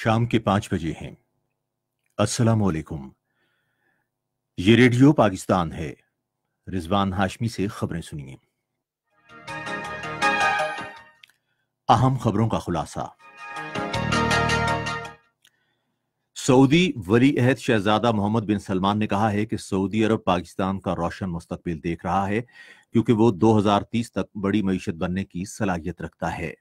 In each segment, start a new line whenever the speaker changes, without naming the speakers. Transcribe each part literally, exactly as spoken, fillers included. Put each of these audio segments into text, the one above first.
شام کے پانچ بجے ہیں۔ السلام علیکم، یہ ریڈیو پاکستان ہے۔ رضوان ہاشمی سے خبریں سنیے۔ اہم خبروں کا خلاصہ۔ سعودی ولی عہد شہزادہ محمد بن سلمان نے کہا ہے کہ سعودی عرب پاکستان کا روشن مستقبل دیکھ رہا ہے کیونکہ وہ دو ہزار تیس تک بڑی معیشت بننے کی صلاحیت رکھتا ہے۔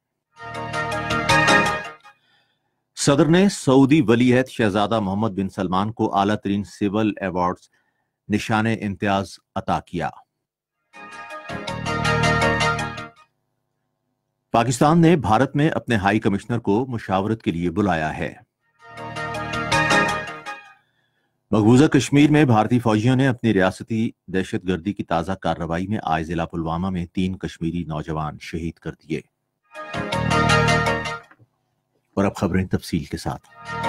صدر نے سعودی ولی عہد شہزادہ محمد بن سلمان کو اعلیٰ ترین سول ایوارڈز نشان امتیاز عطا کیا۔ پاکستان نے بھارت میں اپنے ہائی کمشنر کو مشاورت کے لیے بلایا ہے۔ مقبوضہ کشمیر میں بھارتی فوجیوں نے اپنی ریاستی دہشت گردی کی تازہ کارروائی میں آج ضلع پلوامہ میں تین کشمیری نوجوان شہید کر دیے۔ اور اب خبریں تفصیل کے ساتھ۔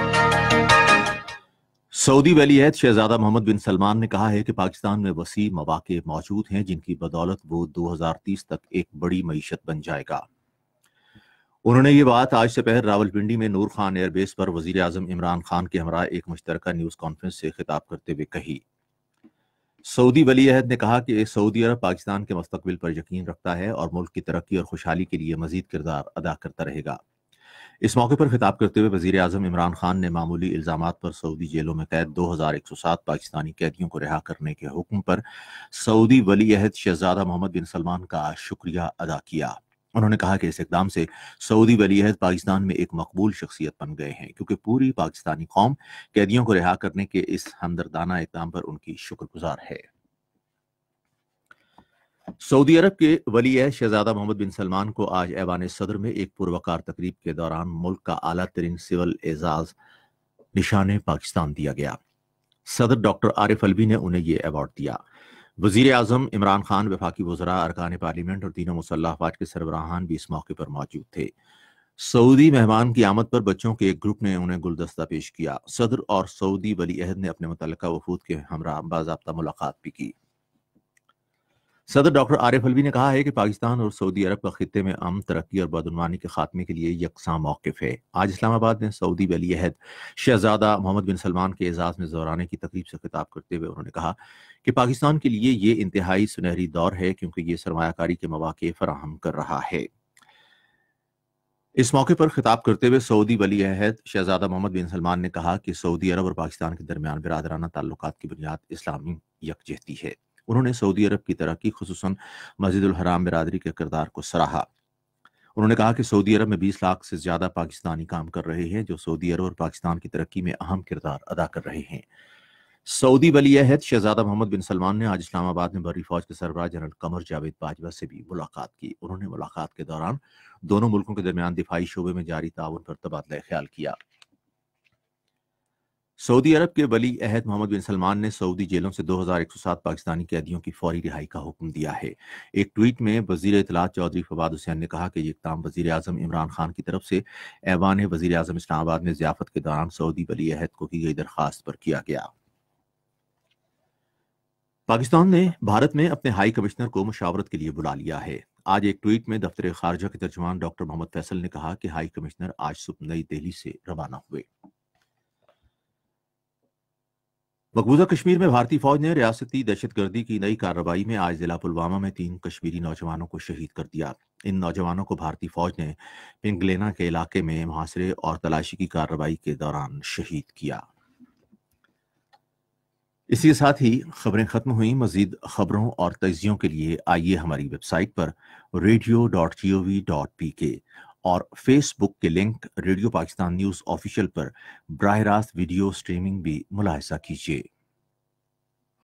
سعودی ولی عہد شہزادہ محمد بن سلمان نے کہا ہے کہ پاکستان میں وسیع مواقع موجود ہیں جن کی بدولت وہ دو ہزار تیس تک ایک بڑی معیشت بن جائے گا۔ انہوں نے یہ بات آج دوپہر راولپنڈی میں نور خان ایئر بیس پر وزیر اعظم عمران خان کے ہمراہ ایک مشترکہ نیوز کانفرنس سے خطاب کرتے ہوئے کہی۔ سعودی ولی عہد نے کہا کہ سعودی عرب پاکستان کے مستقبل پر یقین رکھتا ہے اور ملک کی ترقی اور خوشحالی کے لیے مزید کردار ادا کرتا رہے گا۔ اس موقع پر خطاب کرتے ہوئے وزیر اعظم عمران خان نے معمولی الزامات پر سعودی جیلوں میں قید دو ہزار ایک سو سات پاکستانی قیدیوں کو رہا کرنے کے حکم پر سعودی ولی عہد شہزادہ محمد بن سلمان کا شکریہ ادا کیا۔ انہوں نے کہا کہ اس اقدام سے سعودی ولی عہد پاکستان میں ایک مقبول شخصیت بن گئے ہیں کیونکہ پوری پاکستانی قوم قیدیوں کو رہا کرنے کے اس ہمدردانہ اقدام پر ان کی شکر گزار ہے۔ سعودی عرب کے ولی عہد شہزادہ محمد بن سلمان کو آج ایوان صدر میں ایک پروقار تقریب کے دوران ملک کا اعلیٰ ترین سول اعزاز نشان پاکستان دیا گیا۔ صدر ڈاکٹر عارف الوی نے انہیں یہ ایوارڈ دیا۔ وزیر اعظم عمران خان، وفاقی وزراء، ارکان پارلیمنٹ اور تینوں مسلح افواج کے سربراہان بھی اس موقع پر موجود تھے۔ سعودی مہمان کی آمد پر بچوں کے ایک گروپ نے انہیں گلدستہ پیش کیا۔ صدر اور سعودی ولی عہد نے اپنے متعلقہ وفود کے ہمراہ باضابطہ ملاقات بھی کی۔ صدر ڈاکٹر عارف الوی نے کہا ہے کہ پاکستان اور سعودی عرب کا خطے میں امن، ترقی اور بدعنوانی کے خاتمے کے لیے یکساں موقف ہے۔ آج اسلام آباد میں سعودی ولی عہد شہزادہ محمد بن سلمان کے اعزاز میں زورانے کی تقریب سے خطاب کرتے ہوئے انہوں نے کہا کہ پاکستان کے لیے یہ انتہائی سنہری دور ہے کیونکہ یہ سرمایہ کاری کے مواقع فراہم کر رہا ہے۔ اس موقع پر خطاب کرتے ہوئے سعودی ولی عہد شہزادہ محمد بن سلمان نے کہا کہ سعودی عرب اور پاکستان کے درمیان برادرانہ تعلقات کی بنیاد اسلامی یکجہتی ہے۔ انہوں نے سعودی عرب کی ترقی، خصوصاً مسجد الحرام برادری کے کردار کو سراہا۔ انہوں نے کہا کہ سعودی عرب میں بیس لاکھ سے زیادہ پاکستانی کام کر رہے ہیں جو سعودی عرب اور پاکستان کی ترقی میں اہم کردار ادا کر رہے ہیں۔ سعودی ولی عہد شہزادہ محمد بن سلمان نے آج اسلام آباد میں بحری فوج کے سربراہ جنرل قمر جاوید باجوہ سے بھی ملاقات کی۔ انہوں نے ملاقات کے دوران دونوں ملکوں کے درمیان دفاعی شعبے میں جاری تعاون پر تبادلہ خیال کیا۔ سعودی عرب کے ولی عہد محمد بن سلمان نے سعودی جیلوں سے دو ہزار ایک سو سات پاکستانی قیدیوں کی فوری رہائی کا حکم دیا ہے۔ ایک ٹویٹ میں وزیر اطلاعات چودھری فواد حسین نے کہا کہ یہ اقدام وزیر اعظم عمران خان کی طرف سے ایوان وزیر اعظم اسلام آباد میں ضیافت کے دوران سعودی ولی عہد کو کی گئی درخواست پر کیا گیا۔ پاکستان نے بھارت میں اپنے ہائی کمشنر کو مشاورت کے لیے بلا لیا ہے۔ آج ایک ٹویٹ میں دفتر خارجہ کے ترجمان ڈاکٹر محمد فیصل نے کہا کہ ہائی کمشنر آج صبح نئی دہلی سے روانہ ہوئے۔ مقبوضہ کشمیر میں بھارتی فوج نے ریاستی دہشت گردی کی نئی کارروائی میں آج ضلع پلوامہ میں تین کشمیری نوجوانوں کو شہید کر دیا۔ ان نوجوانوں کو بھارتی فوج نے پنگلینا کے علاقے میں محاصرے اور تلاشی کی کارروائی کے دوران شہید کیا۔ اسی کے ساتھ ہی خبریں ختم ہوئیں۔ مزید خبروں اور تجزیوں کے لیے آئیے ہماری ویب سائٹ پر radio dot G O V dot P K اور فیس بک کے link radio Pakistan news official پر براہ راست ویڈیو سٹریمنگ بھی ملاحظہ کیجیے۔